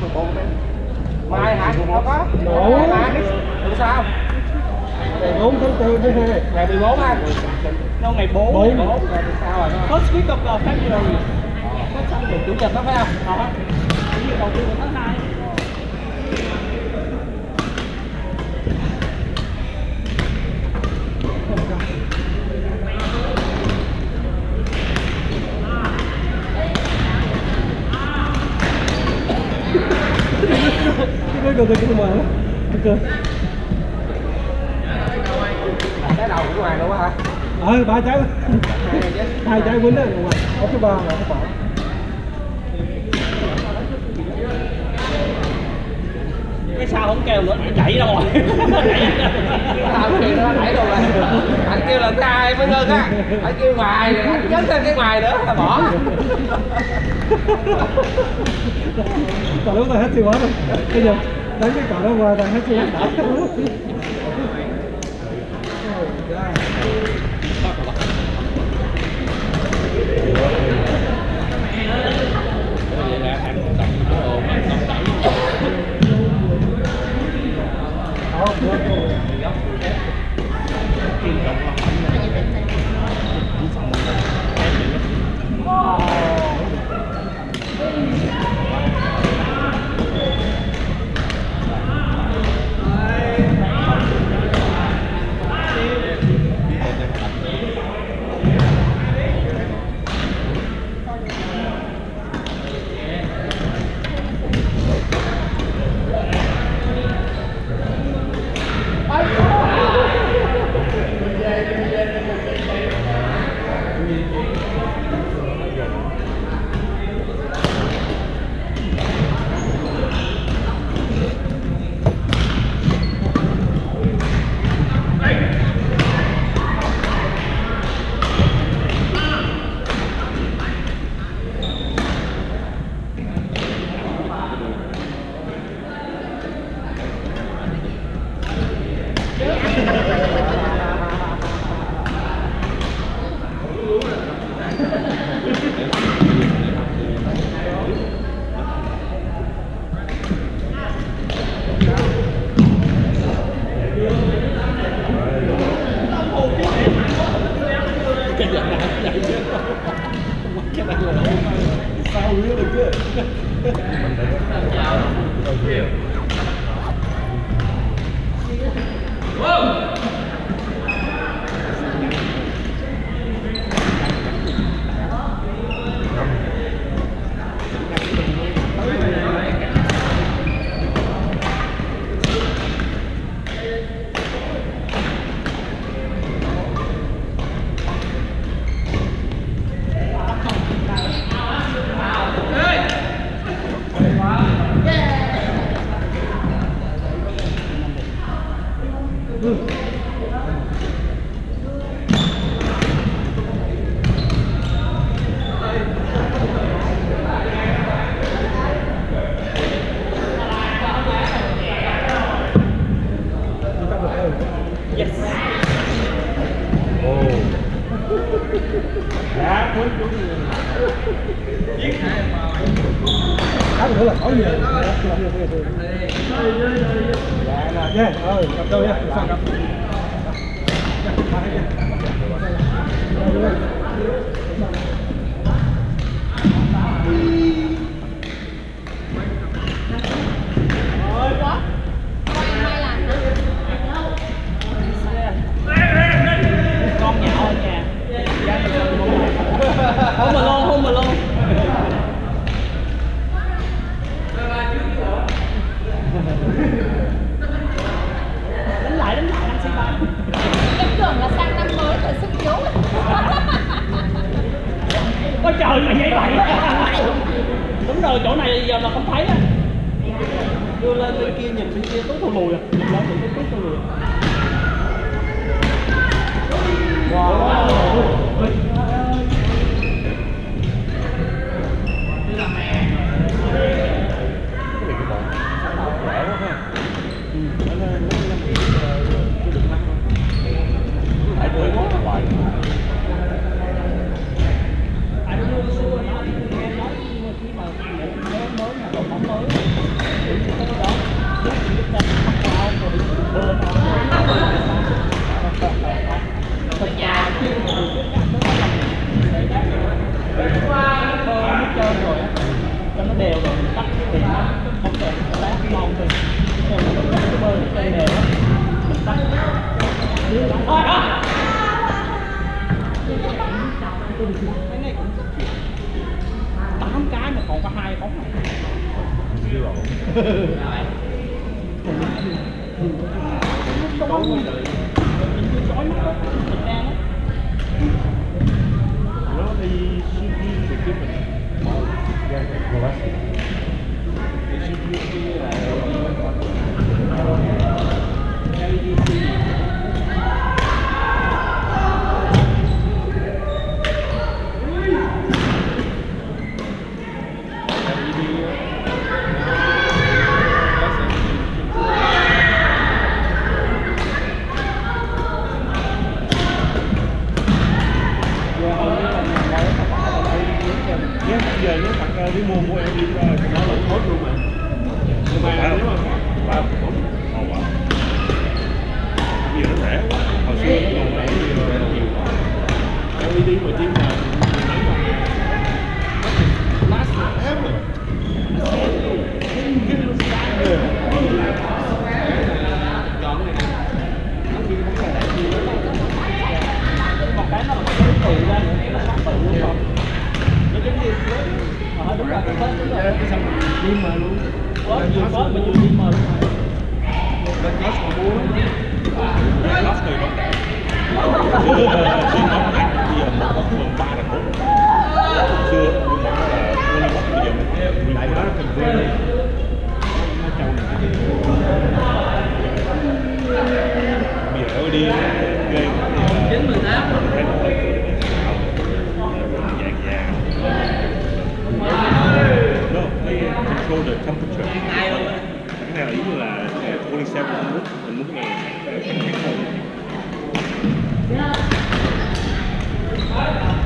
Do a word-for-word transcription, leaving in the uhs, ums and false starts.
Mai hả? Không có. Ủa? Mai sao? Ngày bốn tháng tư thứ hai. Ngày mười bốn anh. Đâu ngày bốn. bốn. Sao rồi? First week of uh, February. Chủ nhật đó phải không? Đó. Chủ nhật đầu tiên của tháng hai. Cái cơ cái mà cái cơ cái đầu của ngoài luôn hả? Ờ ba trái hai trái quýnh đó có cái ba là cái bỏ Cái sao không kêu nữa đẩy ra ngoài. sao kêu nó đẩy đâu rồi anh kêu là cái ai mới ngưng á anh kêu ngoài rồi anh nhấn thêm cái ngoài nữa là bỏ. Còn lúc này hết tiêu hết rồi. Bây giờ đánh cái cỏ đó qua là hết tiêu hết đã. Đá nữa là có gì rồi. Dạ, rồi, gặp đâu nha. Con nhạo ở nhà. Không mà luôn, không mà luôn. Đánh lại, đánh lại, anh sẽ ba. Em tưởng là sang năm mới phải sức yếu. Ôi trời mà vậy vậy. Đúng rồi, chỗ này giờ là không thấy á. Đưa lên bên kia nhìn bên kia tối thù lùi à. Nhìn lên bên kia tối thù lùi. Wow. Anh mua xưa nó nghe nói khi mà mới mới là đội bóng mới tắt thì nó không cần lát ngon thì theo cái bơ cái cây đều á mình tắt thôi đó cái này cũng tám cái mà còn có hai bóng này chói mình chưa chói mắt mình đang á Well, they should use the different Yeah, velocity. They should use the uh, lờ e đê xê Nếu bây giờ nếu đặt ra đi mua mua em đi ra thì nó là tốt luôn mà. Nhưng mà nếu mà ba bốn màu quá. Bây giờ nó rẻ quá. Hồi xưa nó còn rẻ nhiều rồi nó nhiều quá. lờ e đê mà chiếm là mấy mà last forever. chọn này nó đi không phải đại gì một cái nó là cái từ ra nữa nó phát từ luôn rồi nó giống như ờ đúng rồi đúng rồi đúng rồi Xong đi mà luôn. có vừa có mà vừa đi mờ luôn rồi Bên Lost mà mua lắm. Lost người bóng đạn. Xưa bóng đạn bây giờ một bóng thường ba là bốn. Xưa nhưng mà nó là Tony Hawk bây giờ mình lại nó thành vườn. Nó trâu này cái gì. Bây giờ nó đi ghê chín mười tám vàng vàng. No, they control the temperature. Cái này là ý như là hai mươi bảy muốn mình muốn cái này